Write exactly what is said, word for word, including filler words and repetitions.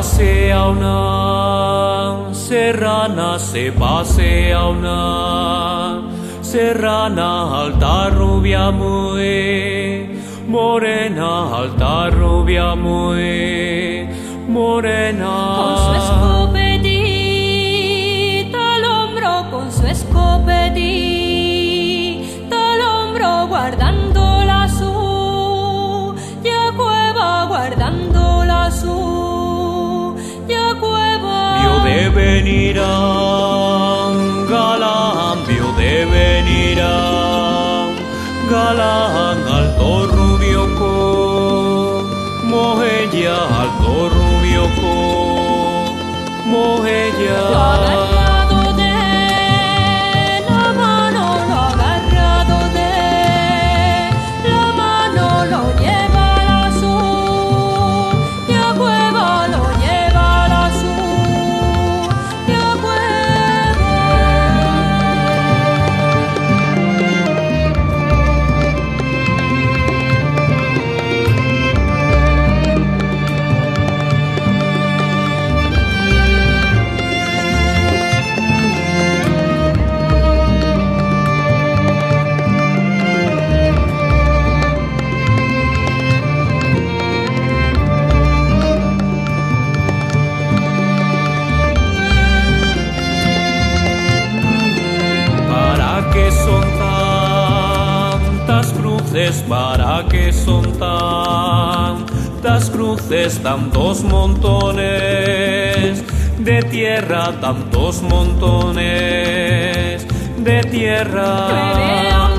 pasea una serrana, se pasea una serrana, alta rubia muy morena, alta rubia muy morena. Con su escopetita al hombro, con su escopetita al hombro, guardando la suya cueva, guardando la suya cueva. Vio de venir a un galán, vio de venir a un galán, alto rubio como ella, alto rubio como ella. Lo ha agarrado de la mano, lo ha agarrado de la mano, lo lleva a la suya cueva, lo lleva a la suya cueva. ¿Para qué son tantas cruces? ¿Para qué son tantas cruces? Tantos montones de tierra, tantos montones de tierra. Llueve a